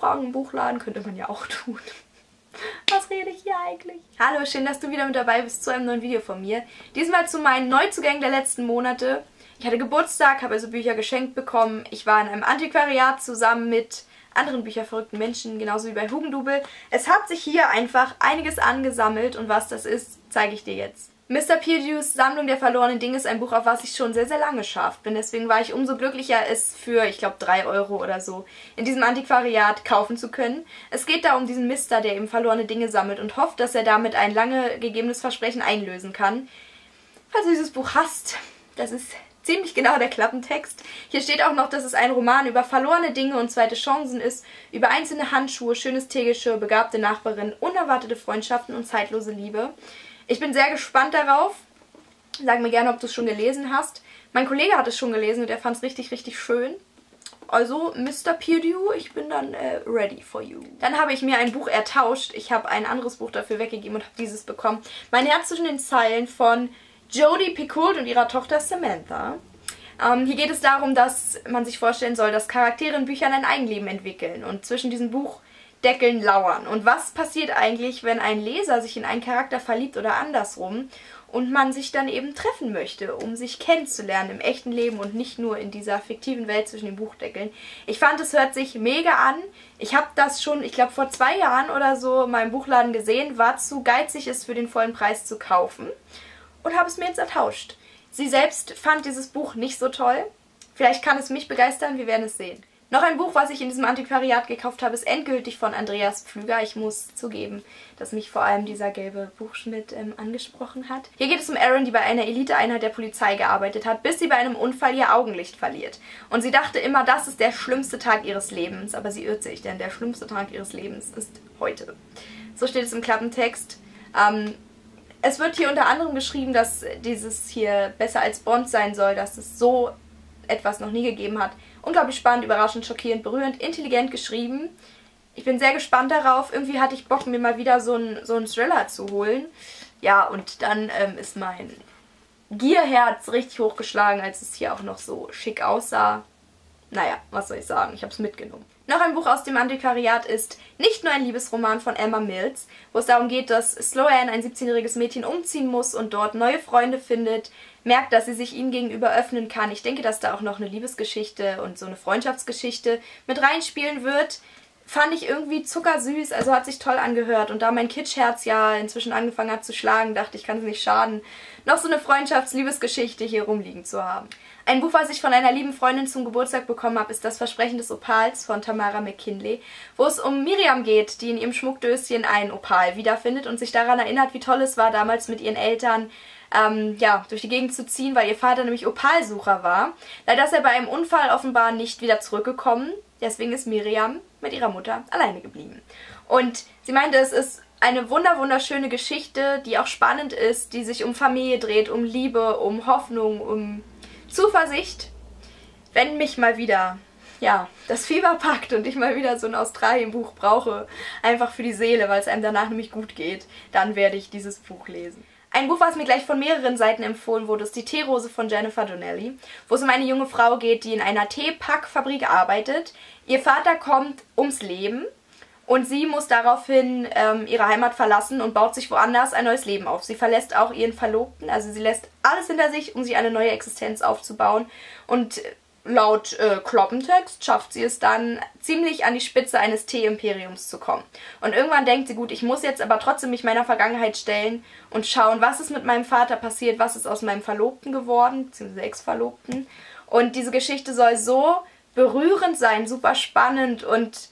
fragen im Buchladen. Könnte man ja auch tun. Was rede ich hier eigentlich? Hallo, schön, dass du wieder mit dabei bist zu einem neuen Video von mir. Diesmal zu meinen Neuzugängen der letzten Monate. Ich hatte Geburtstag, habe also Bücher geschenkt bekommen. Ich war in einem Antiquariat zusammen mit anderen bücherverrückten Menschen, genauso wie bei Hugendubel. Es hat sich hier einfach einiges angesammelt und was das ist, zeige ich dir jetzt. Mr. Purdues Sammlung der verlorenen Dinge ist ein Buch, auf was ich schon sehr, sehr lange scharf bin. Deswegen war ich umso glücklicher, es für, ich glaube, 3 Euro oder so in diesem Antiquariat kaufen zu können. Es geht da um diesen Mister, der eben verlorene Dinge sammelt und hofft, dass er damit ein lange gegebenes Versprechen einlösen kann. Falls du dieses Buch hast, das ist ziemlich genau der Klappentext. Hier steht auch noch, dass es ein Roman über verlorene Dinge und zweite Chancen ist, über einzelne Handschuhe, schönes Teegeschirr, begabte Nachbarin, unerwartete Freundschaften und zeitlose Liebe. Ich bin sehr gespannt darauf. Sag mir gerne, ob du es schon gelesen hast. Mein Kollege hat es schon gelesen und er fand es richtig, richtig schön. Also, Mr. Purdue, ich bin dann ready for you. Dann habe ich mir ein Buch ertauscht. Ich habe ein anderes Buch dafür weggegeben und habe dieses bekommen. Mein Herz zwischen den Zeilen von Jodi Picoult und ihrer Tochter Samantha. Hier geht es darum, dass man sich vorstellen soll, dass Charaktere in Büchern ein Eigenleben entwickeln und zwischen diesen Buchdeckeln lauern. Und was passiert eigentlich, wenn ein Leser sich in einen Charakter verliebt oder andersrum und man sich dann eben treffen möchte, um sich kennenzulernen im echten Leben und nicht nur in dieser fiktiven Welt zwischen den Buchdeckeln. Ich fand, es hört sich mega an. Ich habe das schon, ich glaube, vor 2 Jahren oder so in meinem Buchladen gesehen, war zu geizig, es für den vollen Preis zu kaufen. Und habe es mir jetzt ertauscht. Sie selbst fand dieses Buch nicht so toll. Vielleicht kann es mich begeistern, wir werden es sehen. Noch ein Buch, was ich in diesem Antiquariat gekauft habe, ist endgültig von Andreas Pflüger. Ich muss zugeben, dass mich vor allem dieser gelbe Buchschnitt angesprochen hat. Hier geht es um Erin, die bei einer Eliteeinheit der Polizei gearbeitet hat, bis sie bei einem Unfall ihr Augenlicht verliert. Und sie dachte immer, das ist der schlimmste Tag ihres Lebens. Aber sie irrt sich, denn der schlimmste Tag ihres Lebens ist heute. So steht es im Klappentext. Es wird hier unter anderem geschrieben, dass dieses hier besser als Bond sein soll, dass es so etwas noch nie gegeben hat. Unglaublich spannend, überraschend, schockierend, berührend, intelligent geschrieben. Ich bin sehr gespannt darauf. Irgendwie hatte ich Bock, mir mal wieder so einen Thriller zu holen. Ja, und dann ist mein Gierherz richtig hochgeschlagen, als es hier auch noch so schick aussah. Naja, was soll ich sagen, ich habe es mitgenommen. Noch ein Buch aus dem Antiquariat ist nicht nur ein Liebesroman von Emma Mills, wo es darum geht, dass Sloane, ein 17-jähriges Mädchen, umziehen muss und dort neue Freunde findet, merkt, dass sie sich ihnen gegenüber öffnen kann. Ich denke, dass da auch noch eine Liebesgeschichte und so eine Freundschaftsgeschichte mit reinspielen wird. Fand ich irgendwie zuckersüß, also hat sich toll angehört. Und da mein Kitschherz ja inzwischen angefangen hat zu schlagen, dachte ich, kann es nicht schaden, noch so eine Freundschafts-Liebesgeschichte hier rumliegen zu haben. Ein Buch, was ich von einer lieben Freundin zum Geburtstag bekommen habe, ist Das Versprechen des Opals von Tamara McKinley, wo es um Miriam geht, die in ihrem Schmuckdöschen einen Opal wiederfindet und sich daran erinnert, wie toll es war, damals mit ihren Eltern durch die Gegend zu ziehen, weil ihr Vater nämlich Opalsucher war. Leider ist er bei einem Unfall offenbar nicht wieder zurückgekommen, deswegen ist Miriam mit ihrer Mutter alleine geblieben. Und sie meinte, es ist eine wunderschöne Geschichte, die auch spannend ist, die sich um Familie dreht, um Liebe, um Hoffnung, um Zuversicht. Wenn mich mal wieder, das Fieber packt und ich mal wieder so ein Australien-Buch brauche, einfach für die Seele, weil es einem danach nämlich gut geht, dann werde ich dieses Buch lesen. Ein Buch, was mir gleich von mehreren Seiten empfohlen wurde, ist Die Teerose von Jennifer Donnelly, wo es um eine junge Frau geht, die in einer Teepackfabrik arbeitet. Ihr Vater kommt ums Leben und sie muss daraufhin ihre Heimat verlassen und baut sich woanders ein neues Leben auf. Sie verlässt auch ihren Verlobten, also sie lässt alles hinter sich, um sich eine neue Existenz aufzubauen. Und laut Klappentext schafft sie es dann, ziemlich an die Spitze eines Tee-Imperiums zu kommen. Und irgendwann denkt sie, gut, ich muss jetzt aber trotzdem mich meiner Vergangenheit stellen und schauen, was ist mit meinem Vater passiert, was ist aus meinem Verlobten geworden, beziehungsweise Ex-Verlobten. Und diese Geschichte soll so berührend sein, super spannend und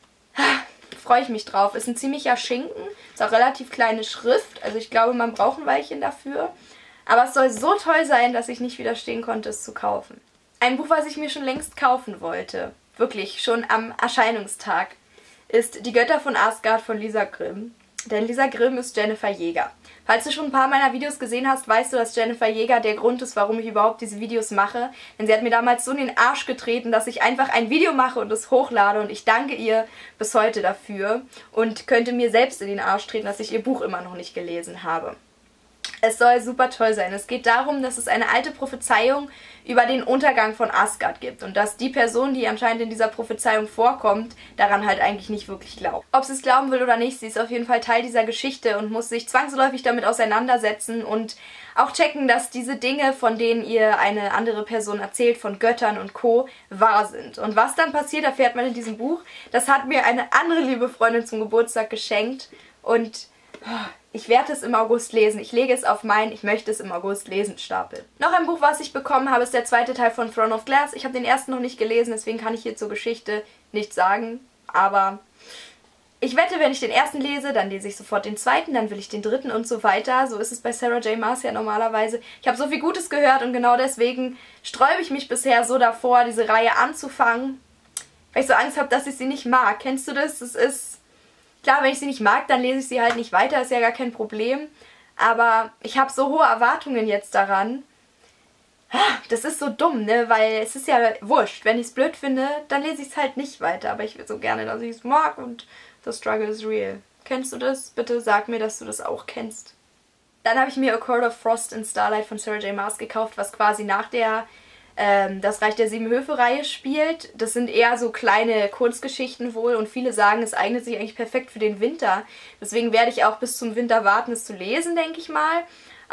freue ich mich drauf. Ist ein ziemlicher Schinken, ist auch relativ kleine Schrift, also ich glaube, man braucht ein Weilchen dafür. Aber es soll so toll sein, dass ich nicht widerstehen konnte, es zu kaufen. Ein Buch, was ich mir schon längst kaufen wollte, wirklich schon am Erscheinungstag, ist Die Götter von Asgard von Lisa Grimm. Denn Lisa Grimm ist Jennifer Jäger. Falls du schon ein paar meiner Videos gesehen hast, weißt du, dass Jennifer Jäger der Grund ist, warum ich überhaupt diese Videos mache. Denn sie hat mir damals so in den Arsch getreten, dass ich einfach ein Video mache und es hochlade. Und ich danke ihr bis heute dafür und könnte mir selbst in den Arsch treten, dass ich ihr Buch immer noch nicht gelesen habe. Es soll super toll sein. Es geht darum, dass es eine alte Prophezeiung über den Untergang von Asgard gibt und dass die Person, die anscheinend in dieser Prophezeiung vorkommt, daran halt eigentlich nicht wirklich glaubt. Ob sie es glauben will oder nicht, sie ist auf jeden Fall Teil dieser Geschichte und muss sich zwangsläufig damit auseinandersetzen und auch checken, dass diese Dinge, von denen ihr eine andere Person erzählt, von Göttern und Co., wahr sind. Und was dann passiert, erfährt man in diesem Buch. Das hat mir eine andere liebe Freundin zum Geburtstag geschenkt und ich werde es im August lesen. Ich lege es auf meinen Ich möchte es im August lesen Stapel. Noch ein Buch, was ich bekommen habe, ist der zweite Teil von Throne of Glass. Ich habe den ersten noch nicht gelesen, deswegen kann ich hier zur Geschichte nichts sagen. Aber ich wette, wenn ich den ersten lese, dann lese ich sofort den zweiten, dann will ich den dritten und so weiter. So ist es bei Sarah J. Maas ja normalerweise. Ich habe so viel Gutes gehört und genau deswegen sträube ich mich bisher so davor, diese Reihe anzufangen, weil ich so Angst habe, dass ich sie nicht mag. Kennst du das? Das ist... Klar, wenn ich sie nicht mag, dann lese ich sie halt nicht weiter, ist ja gar kein Problem. Aber ich habe so hohe Erwartungen jetzt daran. Das ist so dumm, ne? Weil es ist ja wurscht. Wenn ich es blöd finde, dann lese ich es halt nicht weiter. Aber ich will so gerne, dass ich es mag und the struggle is real. Kennst du das? Bitte sag mir, dass du das auch kennst. Dann habe ich mir A Court of Frost and Starlight von Sarah J. Maas gekauft, was quasi nach der Das Reich der Sieben Höfe-Reihe spielt. Das sind eher so kleine Kurzgeschichten wohl und viele sagen, es eignet sich eigentlich perfekt für den Winter. Deswegen werde ich auch bis zum Winter warten, es zu lesen, denke ich mal.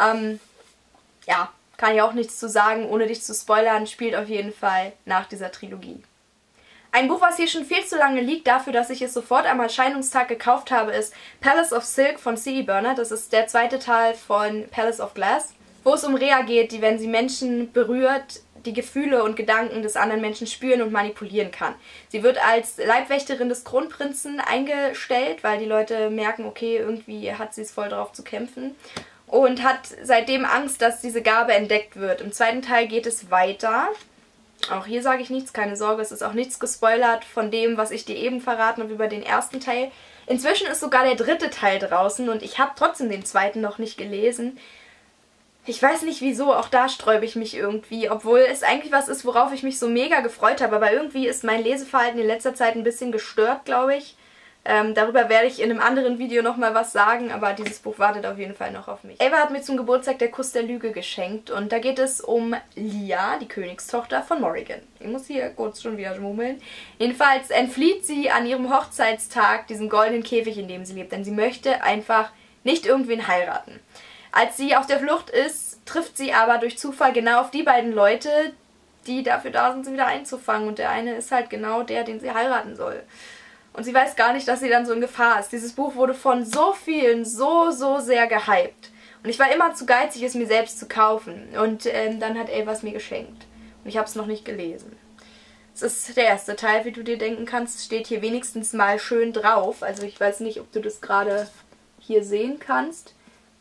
Ja, kann ich auch nichts zu sagen, ohne dich zu spoilern, spielt auf jeden Fall nach dieser Trilogie. Ein Buch, was hier schon viel zu lange liegt, dafür, dass ich es sofort am Erscheinungstag gekauft habe, ist Palace of Silk von C.E. Bernard. Das ist der zweite Teil von Palace of Glass, wo es um Rhea geht, die, wenn sie Menschen berührt, die Gefühle und Gedanken des anderen Menschen spüren und manipulieren kann. Sie wird als Leibwächterin des Kronprinzen eingestellt, weil die Leute merken, okay, irgendwie hat sie es voll drauf zu kämpfen. Und hat seitdem Angst, dass diese Gabe entdeckt wird. Im zweiten Teil geht es weiter. Auch hier sage ich nichts, keine Sorge, es ist auch nichts gespoilert von dem, was ich dir eben verraten habe über den ersten Teil. Inzwischen ist sogar der dritte Teil draußen und ich habe trotzdem den zweiten noch nicht gelesen. Ich weiß nicht wieso, auch da sträube ich mich irgendwie, obwohl es eigentlich was ist, worauf ich mich so mega gefreut habe. Aber irgendwie ist mein Leseverhalten in letzter Zeit ein bisschen gestört, glaube ich. Darüber werde ich in einem anderen Video nochmal was sagen, aber dieses Buch wartet auf jeden Fall noch auf mich. Ava hat mir zum Geburtstag Der Kuss der Lüge geschenkt und da geht es um Lia, die Königstochter von Morrigan. Ich muss hier kurz schon wieder schmummeln. Jedenfalls entflieht sie an ihrem Hochzeitstag diesem goldenen Käfig, in dem sie lebt, denn sie möchte einfach nicht irgendwen heiraten. Als sie auf der Flucht ist, trifft sie aber durch Zufall genau auf die beiden Leute, die dafür da sind, sie wieder einzufangen. Und der eine ist halt genau der, den sie heiraten soll. Und sie weiß gar nicht, dass sie dann so in Gefahr ist. Dieses Buch wurde von so vielen so sehr gehypt. Und ich war immer zu geizig, es mir selbst zu kaufen. Und dann hat Ava es mir geschenkt. Und ich habe es noch nicht gelesen. Es ist der erste Teil, wie du dir denken kannst. Steht hier wenigstens mal schön drauf. Also ich weiß nicht, ob du das gerade hier sehen kannst.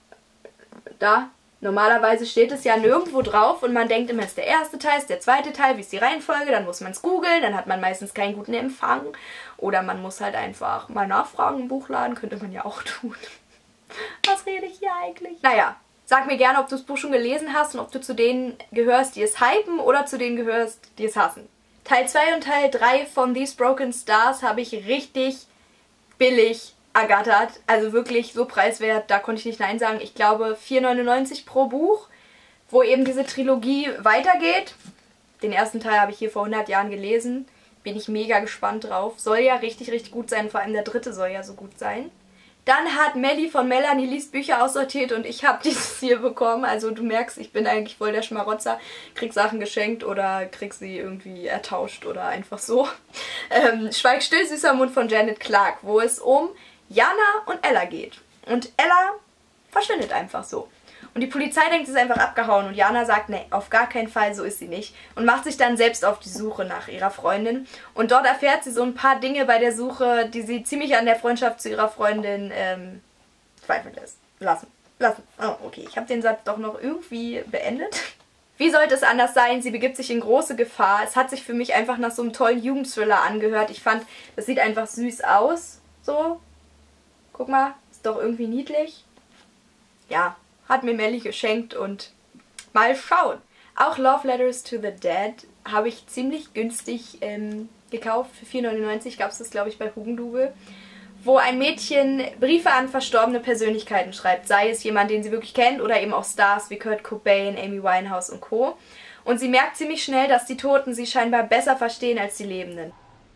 Da, normalerweise steht es ja nirgendwo drauf und man denkt immer, es ist der erste Teil, es ist der zweite Teil, wie ist die Reihenfolge, dann muss man es googeln, dann hat man meistens keinen guten Empfang oder man muss halt einfach mal nachfragen im Buchladen, könnte man ja auch tun. Was rede ich hier eigentlich? Naja, sag mir gerne, ob du das Buch schon gelesen hast und ob du zu denen gehörst, die es hypen oder zu denen gehörst, die es hassen. Teil 2 und Teil 3 von These Broken Stars habe ich richtig billig ergattert. Also wirklich so preiswert, da konnte ich nicht nein sagen. Ich glaube 4,99 pro Buch, wo eben diese Trilogie weitergeht. Den ersten Teil habe ich hier vor 100 Jahren gelesen. Bin ich mega gespannt drauf. Soll ja richtig gut sein, vor allem der dritte soll ja so gut sein. Dann hat Melli von Melanie liest Bücher aussortiert und ich habe dieses hier bekommen. Also du merkst, ich bin eigentlich voll der Schmarotzer. Krieg Sachen geschenkt oder krieg sie irgendwie ertauscht oder einfach so. Schweig still, süßer Mund von Janet Clark, wo es um Jana und Ella geht. Und Ella verschwindet einfach so. Und die Polizei denkt, sie ist einfach abgehauen. Und Jana sagt, nee, auf gar keinen Fall, so ist sie nicht. Und macht sich dann selbst auf die Suche nach ihrer Freundin. Und dort erfährt sie so ein paar Dinge bei der Suche, die sie ziemlich an der Freundschaft zu ihrer Freundin zweifeln lässt. Lassen. Oh, okay, ich habe den Satz doch noch irgendwie beendet. Wie sollte es anders sein? Sie begibt sich in große Gefahr. Es hat sich für mich einfach nach so einem tollen Jugendthriller angehört. Ich fand, das sieht einfach süß aus. So. Guck mal, ist doch irgendwie niedlich. Ja, hat mir Melli geschenkt und mal schauen. Auch Love Letters to the Dead habe ich ziemlich günstig gekauft. Für 4,99 gab es das, glaube ich, bei Hugendubel. wo ein Mädchen Briefe an verstorbene Persönlichkeiten schreibt, sei es jemand, den sie wirklich kennt oder eben auch Stars wie Kurt Cobain, Amy Winehouse und Co. Und sie merkt ziemlich schnell, dass die Toten sie scheinbar besser verstehen als die Lebenden.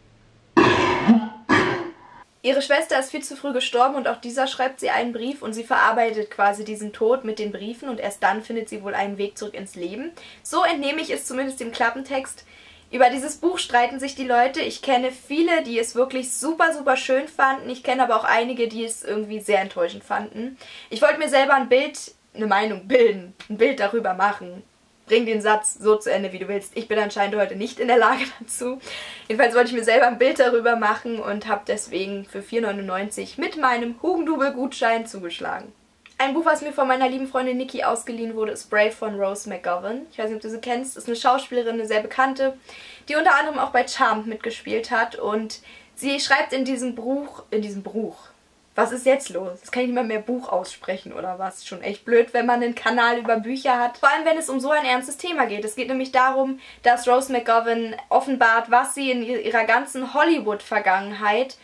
Ihre Schwester ist viel zu früh gestorben und auch dieser schreibt sie einen Brief und sie verarbeitet quasi diesen Tod mit den Briefen und erst dann findet sie wohl einen Weg zurück ins Leben. So entnehme ich es zumindest dem Klappentext. Über dieses Buch streiten sich die Leute. Ich kenne viele, die es wirklich super, super schön fanden. Ich kenne aber auch einige, die es irgendwie sehr enttäuschend fanden. Ich wollte mir selber eine Meinung bilden, ein Bild darüber machen. Bring den Satz so zu Ende, wie du willst. Ich bin anscheinend heute nicht in der Lage dazu. Jedenfalls wollte ich mir selber ein Bild darüber machen und habe deswegen für 4,99 € mit meinem Hugendubel-Gutschein zugeschlagen. Ein Buch, was mir von meiner lieben Freundin Niki ausgeliehen wurde, ist Brave von Rose McGowan. Ich weiß nicht, ob du sie kennst. Ist eine Schauspielerin, eine sehr bekannte, die unter anderem auch bei Charmed mitgespielt hat. Und sie schreibt in diesem Buch... Was ist jetzt los? Jetzt kann ich nicht mehr Buch aussprechen oder was? Schon echt blöd, wenn man einen Kanal über Bücher hat. Vor allem, wenn es um so ein ernstes Thema geht. Es geht nämlich darum, dass Rose McGowan offenbart, was sie in ihrer ganzen Hollywood-Vergangenheit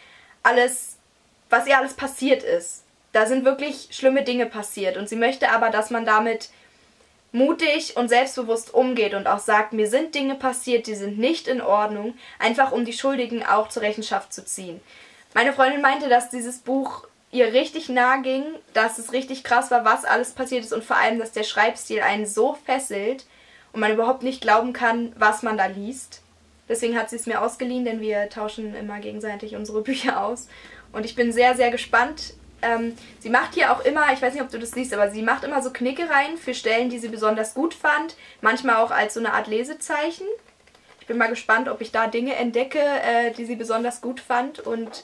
was ihr alles passiert ist. Da sind wirklich schlimme Dinge passiert und sie möchte aber, dass man damit mutig und selbstbewusst umgeht und auch sagt, mir sind Dinge passiert, die sind nicht in Ordnung, einfach um die Schuldigen auch zur Rechenschaft zu ziehen. Meine Freundin meinte, dass dieses Buch ihr richtig nahe ging, dass es richtig krass war, was alles passiert ist und vor allem, dass der Schreibstil einen so fesselt und man überhaupt nicht glauben kann, was man da liest. Deswegen hat sie es mir ausgeliehen, denn wir tauschen immer gegenseitig unsere Bücher aus. Und ich bin sehr, sehr gespannt. Sie macht hier auch immer, ich weiß nicht, ob du das siehst, aber sie macht immer so Knickereien für Stellen, die sie besonders gut fand. Manchmal auch als so eine Art Lesezeichen. Ich bin mal gespannt, ob ich da Dinge entdecke, die sie besonders gut fand und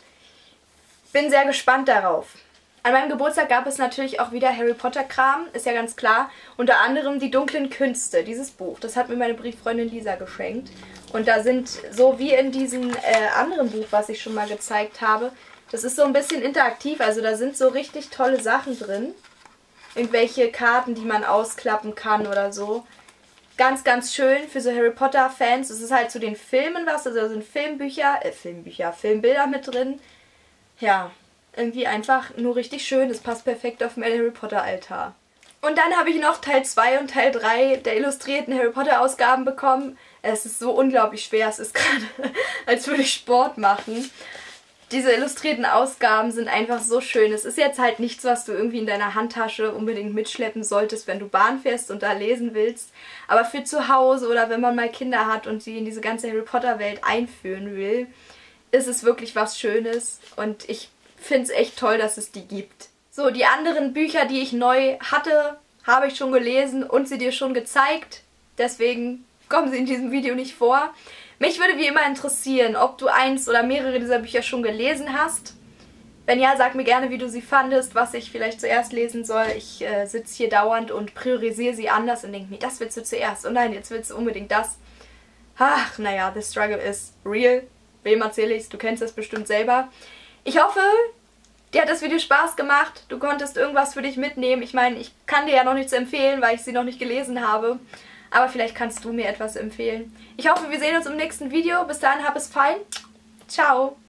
bin sehr gespannt darauf. An meinem Geburtstag gab es natürlich auch wieder Harry Potter Kram, ist ja ganz klar. Unter anderem Die dunklen Künste, dieses Buch. Das hat mir meine Brieffreundin Lisa geschenkt. Und da sind, so wie in diesem anderen Buch, was ich schon mal gezeigt habe, das ist so ein bisschen interaktiv, also da sind so richtig tolle Sachen drin. Irgendwelche Karten, die man ausklappen kann oder so. Ganz, ganz schön für so Harry Potter Fans. Es ist halt zu den Filmen was, also da sind Filmbilder mit drin. Ja, irgendwie einfach nur richtig schön. Es passt perfekt auf mein Harry Potter Altar. Und dann habe ich noch Teil 2 und Teil 3 der illustrierten Harry Potter Ausgaben bekommen. Es ist so unglaublich schwer. Es ist gerade, als würde ich Sport machen. Diese illustrierten Ausgaben sind einfach so schön. Es ist jetzt halt nichts, was du irgendwie in deiner Handtasche unbedingt mitschleppen solltest, wenn du Bahn fährst und da lesen willst. Aber für zu Hause oder wenn man mal Kinder hat und sie in diese ganze Harry Potter Welt einführen will, ist es wirklich was Schönes und ich finde es echt toll, dass es die gibt. So, die anderen Bücher, die ich neu hatte, habe ich schon gelesen und sie dir schon gezeigt. Deswegen kommen sie in diesem Video nicht vor. Mich würde wie immer interessieren, ob du eins oder mehrere dieser Bücher schon gelesen hast. Wenn ja, sag mir gerne, wie du sie fandest, was ich vielleicht zuerst lesen soll. Ich sitze hier dauernd und priorisiere sie anders und denke mir, das willst du zuerst. Oh nein, jetzt willst du unbedingt das. Ach, naja, the struggle is real. Wem erzähle ich's? Du kennst das bestimmt selber. Ich hoffe, dir hat das Video Spaß gemacht. Du konntest irgendwas für dich mitnehmen. Ich meine, ich kann dir ja noch nichts empfehlen, weil ich sie noch nicht gelesen habe. Aber vielleicht kannst du mir etwas empfehlen. Ich hoffe, wir sehen uns im nächsten Video. Bis dahin, hab es fein. Ciao.